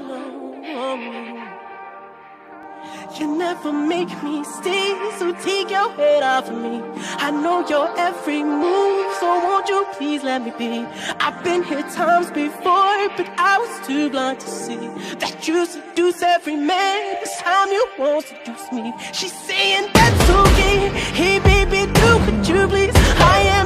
You never make me stay, so take your head off of me. I know your every move, so won't you please let me be? I've been here times before, but I was too blind to see that you seduce every man. This time you won't seduce me. She's saying that's okay. Hey baby, do could you please? I am